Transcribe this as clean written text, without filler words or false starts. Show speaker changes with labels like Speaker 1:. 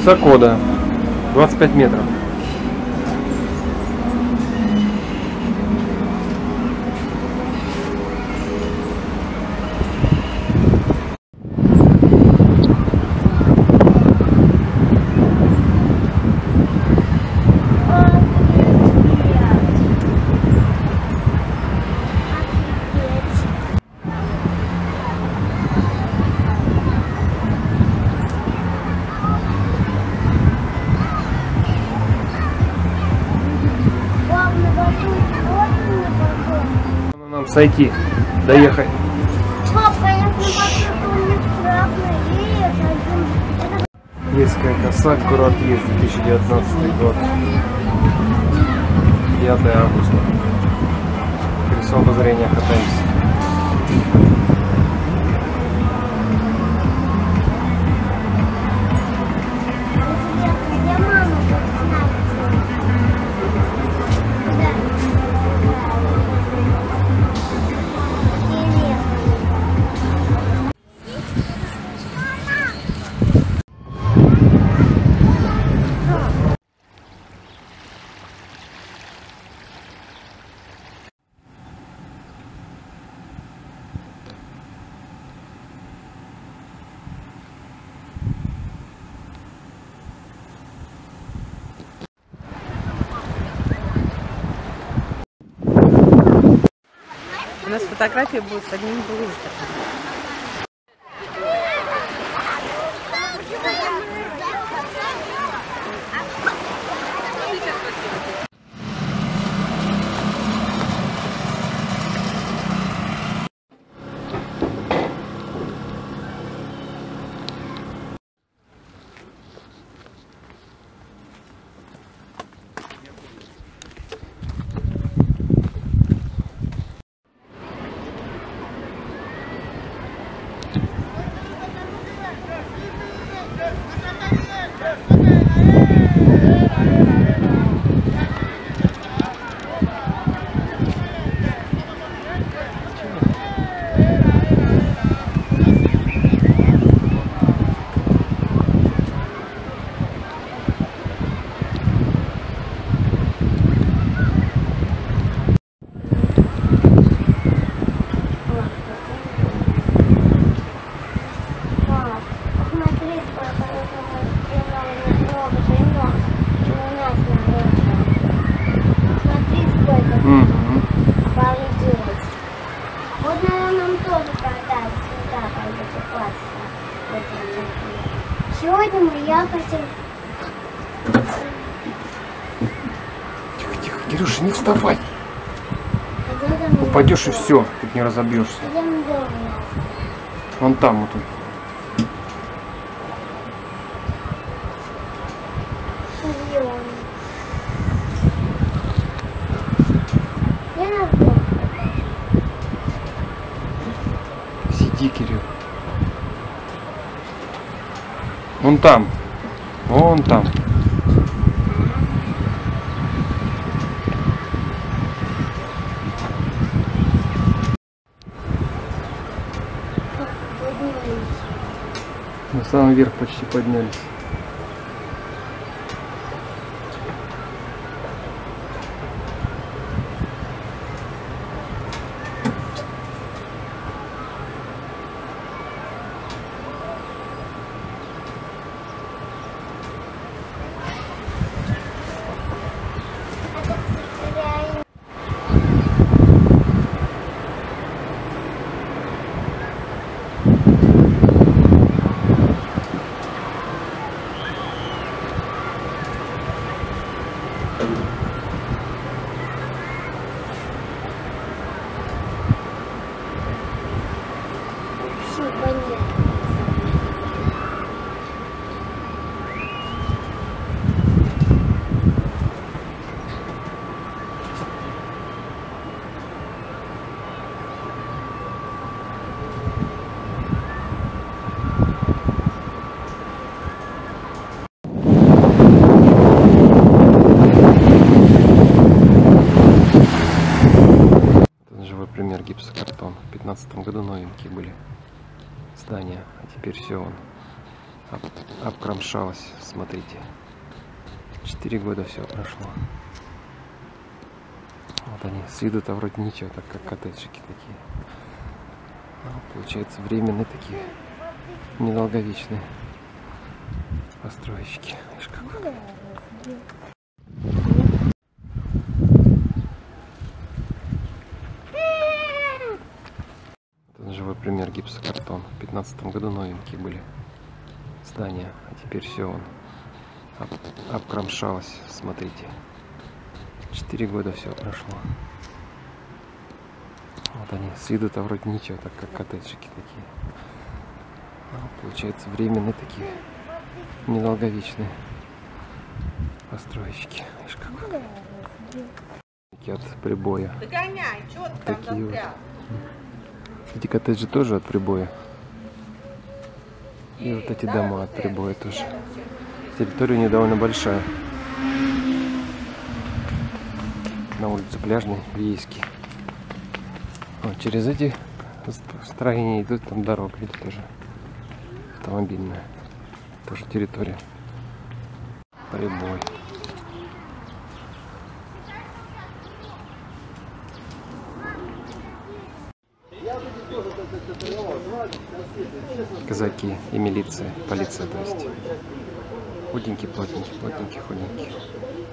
Speaker 1: Высоко, да. 25 метров. Нам сойти, доехать.
Speaker 2: Папа, если не страшно,
Speaker 1: Ейская коса, город есть, 2019 год. 9 августа. Колесо обозрения катаемся.
Speaker 3: У нас фотография будет с одним булыжником.
Speaker 2: Вот, наверное, нам тоже когда сюда пойдет купаться. Сегодня мы якобы...
Speaker 1: Тихо, тихо, Кирюша, не вставай. Упадешь и все, тут не разобьешься. Вон там вот. Сиди, Кирилл. Вон там. Вон там. На самый верх почти поднялись. Пример гипсокартон. В 2015 году новенькие были здания, а теперь все он Обкромшалась, смотрите. 4 года все прошло. Вот они, с виду-то вроде ничего, так как коттеджики такие. А, получается, временные такие, недолговечные построечки. Видишь, как. Это живой пример гипсокартон. В 2015 году новенькие были здания, а теперь все он обкромшалось, смотрите. 4 года все прошло. Вот они, с виду-то вроде ничего, так как коттеджики такие. А, получается, временные такие, недолговечные построечки. Видишь, как. Такие от прибоя.
Speaker 3: Догоняй, что ты там
Speaker 1: Такие вот.
Speaker 3: застрял?
Speaker 1: Эти коттеджи тоже от прибоя. И вот эти дома от прибоя тоже. Территория у них довольно большая. На улице Пляжной, в Ейске. Вот через эти строения идут, там дорога идет тоже. Автомобильная. Тоже территория. Прибой. Казаки и милиция, полиция, то есть. Худенькие, плотненькие, плотненькие, худенькие.